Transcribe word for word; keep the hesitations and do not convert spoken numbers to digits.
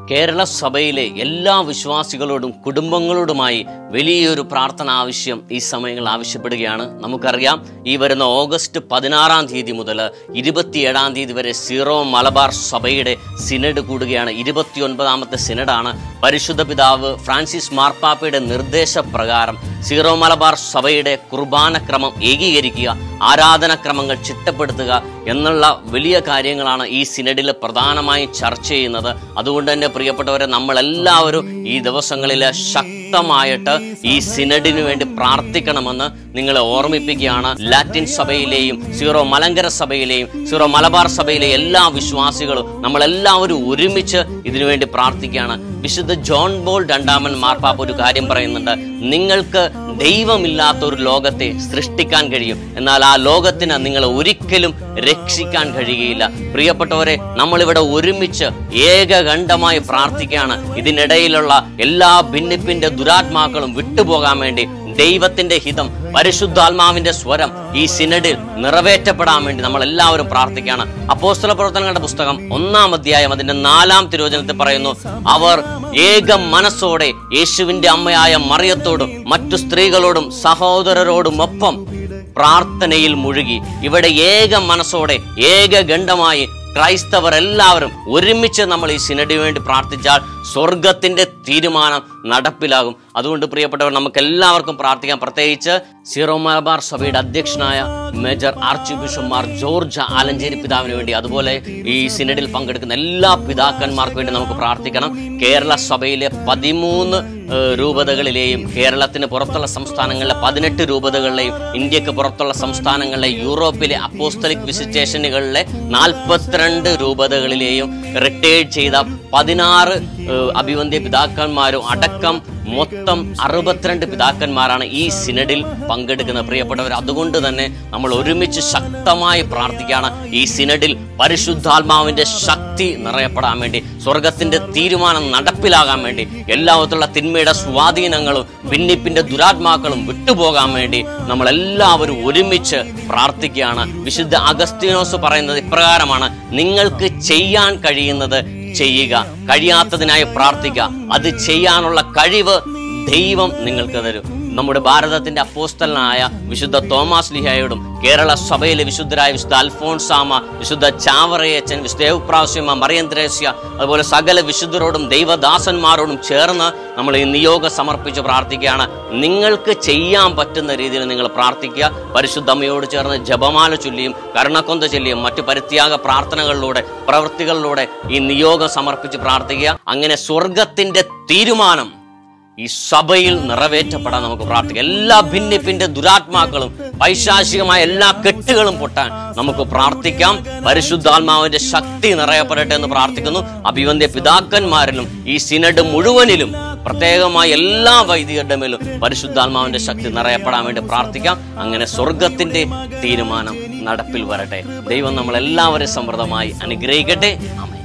കേരള സഭയിലെ എല്ലാ വിശ്വാസികളോടും കുടുംബങ്ങളോടുമായി വലിയൊരു പ്രാർത്ഥന ആവശ്യം ഈ സമയങ്ങളിൽ ആവശ്യപ്പെടുകയാണ്. നമുക്കറിയാം, ഈ വരുന്ന ഓഗസ്റ്റ് പതിനാറാം തീയതി മുതൽ ഇരുപത്തിയേഴാം തീയതി വരെ സീറോ മലബാർ സഭയുടെ സിനഡ് കൂടുകയാണ്. ഇരുപത്തി ഒൻപതാമത്തെ സിനഡാണ്. പരിശുദ്ധ പിതാവ് ഫ്രാൻസിസ് മാർപ്പാപ്പയുടെ നിർദ്ദേശപ്രകാരം സീറോ മലബാർ സഭയുടെ കുർബാനക്രമം ഏകീകരിക്കുക, ആരാധനക്രമങ്ങൾ ചിട്ടപ്പെടുത്തുക എന്നുള്ള വലിയ കാര്യങ്ങളാണ് ഈ സിനഡിൽ പ്രധാനമായും ചർച്ച ചെയ്യുന്നത്. അതുകൊണ്ട് തന്നെ പ്രിയപ്പെട്ടവരെ, നമ്മളെല്ലാവരും ഈ ദിവസങ്ങളിൽ ശക്തമായിട്ട് ഈ സിനഡിന് വേണ്ടി പ്രാർത്ഥിക്കണമെന്ന് നിങ്ങളെ ഓർമ്മിപ്പിക്കുകയാണ്. ലാറ്റിൻ സഭയിലെയും സീറോ മലങ്കര സഭയിലെയും സീറോ മലബാർ സഭയിലെ എല്ലാ വിശ്വാസികളും നമ്മളെല്ലാവരും ഒരുമിച്ച് ഇതിനുവേണ്ടി പ്രാർത്ഥിക്കുകയാണ്. വിശുദ്ധ ജോൺ ബോൾ രണ്ടാമൻ മാർപ്പാപ്പ ഒരു കാര്യം പറയുന്നുണ്ട്: നിങ്ങൾക്ക് ദൈവമില്ലാത്ത ഒരു ലോകത്തെ സൃഷ്ടിക്കാൻ കഴിയും, എന്നാൽ ആ ലോകത്തിന് നിങ്ങളെ ഒരിക്കലും രക്ഷിക്കാൻ കഴിയുകയില്ല. പ്രിയപ്പെട്ടവരെ, നമ്മളിവിടെ ഒരുമിച്ച് ഏകകണ്ഠമായി പ്രാർത്ഥിക്കുകയാണ്. ഇതിനിടയിലുള്ള എല്ലാ ഭിന്നിപ്പിന്റെ ദുരാത്മാക്കളും വിട്ടുപോകാൻ വേണ്ടി ദൈവത്തിന്റെ ഹിതം, പരിശുദ്ധാത്മാവിന്റെ സ്വരം ഈ സിനഡിൽ നിറവേറ്റപ്പെടാൻ വേണ്ടി നമ്മൾ എല്ലാവരും പ്രാർത്ഥിക്കുകയാണ്. അപ്പോസ്തല പ്രവർത്തനങ്ങളുടെ പുസ്തകം ഒന്നാം അധ്യായം അതിന്റെ നാലാം തിരുവചനത്തിൽ പറയുന്നു: അവർ ഏക മനസ്സോടെ യേശുവിന്റെ അമ്മയായ മറിയത്തോടും മറ്റു സ്ത്രീകളോടും സഹോദരരോടും ഒപ്പം പ്രാർത്ഥനയിൽ മുഴുകി. ഇവിടെ ഏക മനസ്സോടെ ഏകകണ്ഠമായി ക്രൈസ്തവർ എല്ലാവരും ഒരുമിച്ച് നമ്മൾ ഈ സിനഡിന് വേണ്ടി പ്രാർത്ഥിച്ചാൽ സ്വർഗത്തിന്റെ തീരുമാനം നടപ്പിലാകും. അതുകൊണ്ട് പ്രിയപ്പെട്ടവർ, നമുക്ക് എല്ലാവർക്കും പ്രാർത്ഥിക്കാം. പ്രത്യേകിച്ച് സീറോ മലബാർ സഭയുടെ അധ്യക്ഷനായ major archbishop Mar George Alencherry പിതാവിന് വേണ്ടി, അതുപോലെ ഈ സിനഡിൽ പങ്കെടുക്കുന്ന എല്ലാ പിതാക്കന്മാർക്ക് വേണ്ടി നമുക്ക് പ്രാർത്ഥിക്കണം. കേരള സഭയിലെ പതിമൂന്ന് രൂപതകളിലെയും കേരളത്തിന് പുറത്തുള്ള സംസ്ഥാനങ്ങളിലെ പതിനെട്ട് രൂപതകളിലെയും ഇന്ത്യക്ക് പുറത്തുള്ള സംസ്ഥാനങ്ങളിലെ യൂറോപ്പിലെ അപ്പോസ്തലിക് വിസിറ്റേഷനുകളിലെ നാൽപ്പത്തിരണ്ട് രൂപതകളിലെയും റിട്ടയർഡ് ചെയ്ത പതിനാറ് അഭിവന്ദ്യ പിതാക്കന്മാരും അടക്കം മൊത്തം അറുപത്തിരണ്ട് പിതാക്കന്മാരാണ് ഈ സിനഡിൽ പങ്കെടുക്കുന്നത്. പ്രിയപ്പെട്ടവർ, അതുകൊണ്ട് തന്നെ നമ്മൾ ഒരുമിച്ച് ശക്തമായി പ്രാർത്ഥിക്കുകയാണ്. ഈ സിനഡിൽ പരിശുദ്ധാത്മാവിന്റെ ശക്തി നിറയപ്പെടാൻ വേണ്ടി, സ്വർഗത്തിന്റെ തീരുമാനം നടപ്പിലാകാൻ വേണ്ടി, എല്ലാവിധത്തിലുള്ള തിന്മയുടെ സ്വാധീനങ്ങളും ഭിന്നിപ്പിന്റെ ദുരാത്മാക്കളും വിട്ടുപോകാൻ വേണ്ടി നമ്മൾ എല്ലാവരും ഒരുമിച്ച് പ്രാർത്ഥിക്കുകയാണ്. വിശുദ്ധ അഗസ്തീനോസ് പറയുന്നത് ഇപ്രകാരമാണ്: നിങ്ങൾക്ക് ചെയ്യാൻ കഴിയുന്നത് ചെയ്യുക, കഴിയാത്തതിനായി പ്രാർത്ഥിക്കുക. അത് ചെയ്യാനുള്ള കഴിവ് ദൈവം നിങ്ങൾക്ക് തരും. നമ്മുടെ ഭാരതത്തിന്റെ അപ്പോസ്തലനായ വിശുദ്ധ തോമാസ് ലീഹായോടും കേരള സഭയിലെ വിശുദ്ധരായ വിശുദ്ധ അൽഫോൺസാമ, വിശുദ്ധ ചാവറയച്ചൻ, വിശുദ്ധ ദേവപ്രാവശ്യമ്മ, മറിയം ത്രേസ്യ, അതുപോലെ സകല വിശുദ്ധരോടും ദൈവദാസന്മാരോടും ചേർന്ന് നമ്മൾ ഈ നിയോഗം സമർപ്പിച്ച് പ്രാർത്ഥിക്കുകയാണ്. നിങ്ങൾക്ക് ചെയ്യാൻ പറ്റുന്ന രീതിയിൽ നിങ്ങൾ പ്രാർത്ഥിക്കുക. പരിശുദ്ധമ്മയോട് ചേർന്ന് ജപമാല ചൊല്ലിയും കരുണക്കൊന്ത ചൊല്ലിയും മറ്റു പരിത്യാഗ പ്രാർത്ഥനകളിലൂടെ പ്രവൃത്തികളിലൂടെ ഈ നിയോഗം സമർപ്പിച്ച് പ്രാർത്ഥിക്കുക. അങ്ങനെ സ്വർഗത്തിന്റെ തീരുമാനം ഈ സഭയിൽ നിറവേറ്റപ്പെടാൻ നമുക്ക് പ്രാർത്ഥിക്കാം. എല്ലാ ഭിന്നിപ്പിന്റെ ദുരാത്മാക്കളും പൈശാചികമായ എല്ലാ കെട്ടുകളും പൊട്ടാൻ നമുക്ക് പ്രാർത്ഥിക്കാം. പരിശുദ്ധാത്മാവിന്റെ ശക്തി നിറയപ്പെടട്ടെ എന്ന് പ്രാർത്ഥിക്കുന്നു. അഭിവന്ദ്യ പിതാക്കന്മാരിലും ഈ സിനഡ് മുഴുവനിലും പ്രത്യേകമായി എല്ലാ വൈദികരുടെ മേലും പരിശുദ്ധാത്മാവിന്റെ ശക്തി നിറയപ്പെടാൻ വേണ്ടി പ്രാർത്ഥിക്കാം. അങ്ങനെ സ്വർഗത്തിന്റെ തീരുമാനം നടപ്പിൽ വരട്ടെ. ദൈവം നമ്മളെല്ലാവരെയും സമൃദ്ധമായി അനുഗ്രഹിക്കട്ടെ. ആമേൻ.